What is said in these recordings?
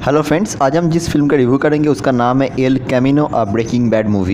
Hello friends, आज हम जिस फिल्म का रिव्यू करेंगे उसका नाम है El Camino a Breaking Bad movie.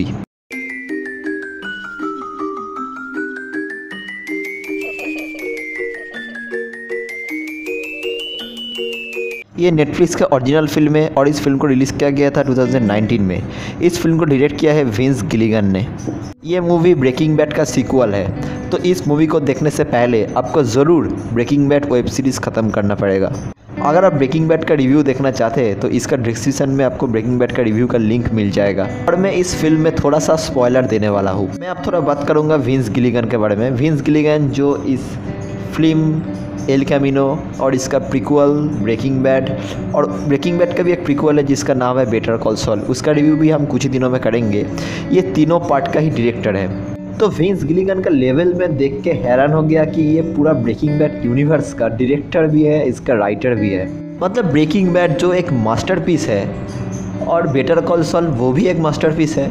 ये नेटफ्लिक्स का ओरिजिनल फिल्म है और इस फिल्म को रिलीज़ किया गया था 2019 में। इस फिल्म को डायरेक्ट किया है विंस गिलिगन ने। ये मूवी ब्रेकिंग बैड का सीक्वल है, तो इस मूवी को देखने से पहले आपको ज़रूर ब्रेकिंग बैड वेब सीरीज़ ख़त्म करना पड़ेगा। अगर आप ब्रेकिंग बैड का रिव्यू देखना चाहते हैं तो इसका डिस्क्रिप्शन में आपको ब्रेकिंग बैड का रिव्यू का लिंक मिल जाएगा। और मैं इस फिल्म में थोड़ा सा स्पॉइलर देने वाला हूँ। मैं अब थोड़ा बात करूँगा विंस गिलिगन के बारे में। विंस गिलिगन जो इस फिल्म एल कैमिनो और इसका प्रीक्वल ब्रेकिंग बैड, और ब्रेकिंग बैड का भी एक प्रीक्वल है जिसका नाम है बेटर कॉल सॉल, उसका रिव्यू भी हम कुछ ही दिनों में करेंगे। ये तीनों पार्ट का ही डायरेक्टर है। तो विंस गिलिगन का लेवल में देख के हैरान हो गया कि ये पूरा ब्रेकिंग बैड यूनिवर्स का डायरेक्टर भी है, इसका राइटर भी है। मतलब ब्रेकिंग बैड जो एक मास्टरपीस है और बेटर कॉल सॉल वो भी एक मास्टरपीस है,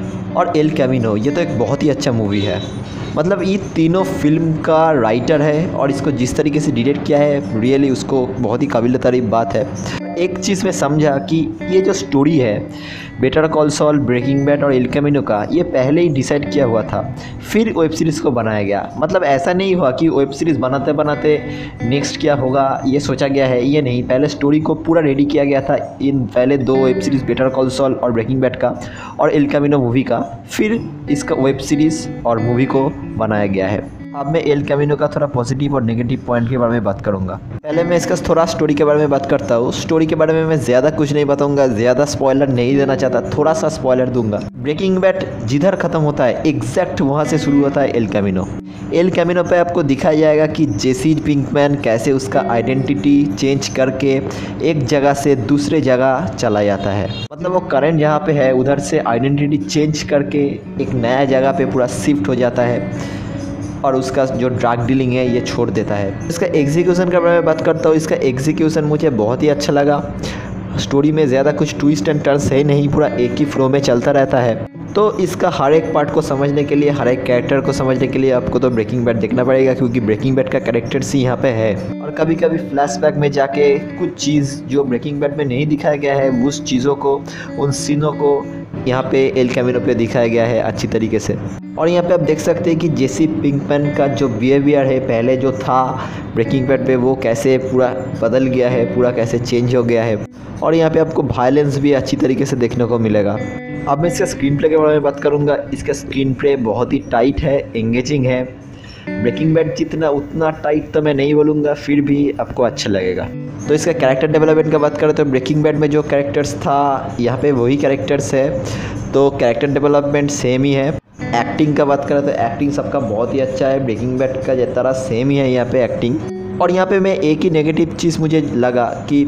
और एल कैमिनो ये तो एक बहुत ही अच्छा मूवी है। मतलब ये तीनों फिल्म का राइटर है और इसको जिस तरीके से डायरेक्ट किया है रियली उसको बहुत ही काबिल तारीफ बात है। एक चीज़ में समझा कि ये जो स्टोरी है Better Call Saul, Breaking Bad और एल कैमिनो का, ये पहले ही डिसाइड किया हुआ था, फिर वेब सीरीज़ को बनाया गया। मतलब ऐसा नहीं हुआ कि वेब सीरीज़ बनाते बनाते नेक्स्ट क्या होगा ये सोचा गया है, ये नहीं। पहले स्टोरी को पूरा रेडी किया गया था इन पहले दो web series Better Call Saul और ब्रेकिंग बैड का और एल कैमिनो मूवी का, फिर इसका वेब सीरीज़ और मूवी को बनाया गया है। अब मैं एल कैमिनो का थोड़ा पॉजिटिव और नेगेटिव पॉइंट के बारे में बात करूंगा। पहले मैं इसका थोड़ा स्टोरी के बारे में बात करता हूँ। स्टोरी के बारे में मैं ज़्यादा कुछ नहीं बताऊंगा, ज़्यादा स्पॉइलर नहीं देना चाहता, थोड़ा सा स्पॉइलर दूंगा। ब्रेकिंग बैड जिधर ख़त्म होता है एग्जैक्ट वहाँ से शुरू होता है एल कैमिनो। एल कैमिनो पे आपको दिखाया जाएगा कि जेसी पिंकमैन कैसे उसका आइडेंटिटी चेंज करके एक जगह से दूसरे जगह चला जाता है। मतलब वो करंट जहाँ पे है उधर से आइडेंटिटी चेंज करके एक नया जगह पे पूरा शिफ्ट हो जाता है और उसका जो ड्रग डीलिंग है ये छोड़ देता है। इसका एग्जीक्यूशन के बारे में बात करता हूँ। इसका एग्जीक्यूशन मुझे बहुत ही अच्छा लगा। स्टोरी में ज़्यादा कुछ ट्विस्ट एंड टर्न्स है नहीं, पूरा एक ही फ्लो में चलता रहता है। तो इसका हर एक पार्ट को समझने के लिए, हर एक कैरेक्टर को समझने के लिए आपको तो ब्रेकिंग बैड देखना पड़ेगा, क्योंकि ब्रेकिंग बैड का कैरेक्टर्स ही यहाँ पे है। और कभी कभी फ्लैशबैक में जाके कुछ चीज़ जो ब्रेकिंग बैड में नहीं दिखाया गया है उस चीज़ों को, उन सीनों को यहाँ पे एल कैमिनो पे दिखाया गया है अच्छी तरीके से। और यहाँ पे आप देख सकते हैं कि जेसी पिंकमैन का जो बिहेवियर है पहले जो था ब्रेकिंग बैड पे वो कैसे पूरा बदल गया है, पूरा कैसे चेंज हो गया है। और यहाँ पे आपको वायलेंस भी अच्छी तरीके से देखने को मिलेगा। अब मैं इसका स्क्रीन प्ले के बारे में बात करूँगा। इसका स्क्रीन प्ले बहुत ही टाइट है, एंगेजिंग है। ब्रेकिंग बैड जितना उतना टाइट तो मैं नहीं बोलूँगा, फिर भी आपको अच्छा लगेगा। तो इसका कैरेक्टर डेवलपमेंट का बात करें तो ब्रेकिंग बैड में जो कैरेक्टर्स था यहाँ पे वही कैरेक्टर्स है, तो कैरेक्टर डेवलपमेंट सेम ही है। एक्टिंग का बात करें तो एक्टिंग सबका बहुत ही अच्छा है, ब्रेकिंग बैड का जिस तरह सेम ही है यहाँ पे एक्टिंग। और यहाँ पे मैं एक ही नेगेटिव चीज़ मुझे लगा कि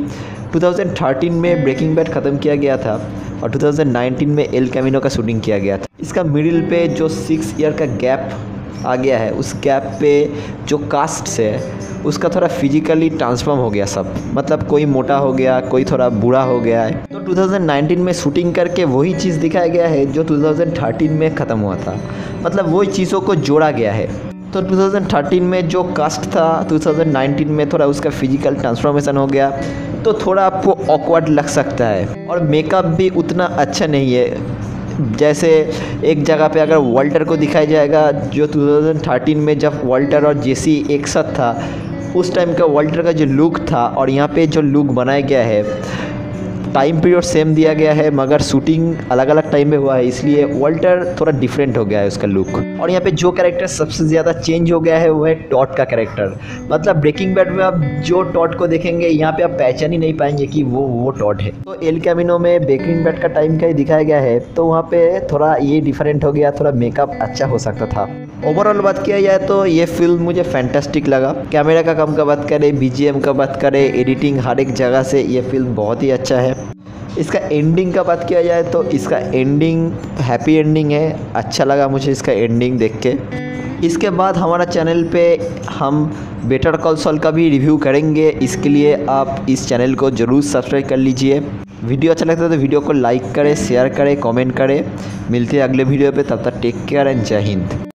2013 में ब्रेकिंग बैड ख़त्म किया गया था और 2019 में एल कैमिनो का शूटिंग किया गया था। इसका मिडिल पे जो 6 ईयर का गैप आ गया है, उस गैप पे जो कास्ट है उसका थोड़ा फिजिकली ट्रांसफॉर्म हो गया सब। मतलब कोई मोटा हो गया, कोई थोड़ा बूढ़ा हो गया है। तो 2019 में शूटिंग करके वही चीज़ दिखाया गया है जो 2013 में ख़त्म हुआ था। मतलब वही चीज़ों को जोड़ा गया है। तो 2013 में जो कास्ट था 2019 में थोड़ा उसका फिजिकल ट्रांसफॉर्मेशन हो गया, तो थोड़ा आपको ऑकवर्ड लग सकता है। और मेकअप भी उतना अच्छा नहीं है। जैसे एक जगह पे अगर वॉल्टर को दिखाया जाएगा जो 2013 में जब वॉल्टर और जेसी एक साथ था उस टाइम का वॉल्टर का जो लुक था और यहाँ पे जो लुक बनाया गया है, टाइम पीरियड सेम दिया गया है मगर शूटिंग अलग अलग टाइम में हुआ है, इसलिए वॉल्टर थोड़ा डिफरेंट हो गया है उसका लुक। और यहाँ पे जो कैरेक्टर सबसे ज़्यादा चेंज हो गया है वो है टॉड का कैरेक्टर। मतलब ब्रेकिंग बैड में आप जो टॉड को देखेंगे यहाँ पे आप पहचान ही नहीं पाएंगे कि वो टॉड है। तो एल कैमिनो में ब्रेकिंग बैड का टाइम का ही दिखाया गया है, तो वहाँ पे थोड़ा ये डिफरेंट हो गया, थोड़ा मेकअप अच्छा हो सकता था। ओवरऑल बात किया जाए तो ये फिल्म मुझे फैंटास्टिक लगा। कैमरा का काम का बात करें, बीजीएम का बात करें, एडिटिंग, हर एक जगह से ये फिल्म बहुत ही अच्छा है। इसका एंडिंग का बात किया जाए तो इसका एंडिंग हैप्पी एंडिंग है, अच्छा लगा मुझे इसका एंडिंग देख के। इसके बाद हमारा चैनल पे हम बेटर कॉल सॉल का भी रिव्यू करेंगे, इसके लिए आप इस चैनल को ज़रूर सब्सक्राइब कर लीजिए। वीडियो अच्छा लगता है तो वीडियो को लाइक करें, शेयर करें, कमेंट करें। मिलते हैं अगले वीडियो पे, तब तक टेक केयर एंड जय हिंद।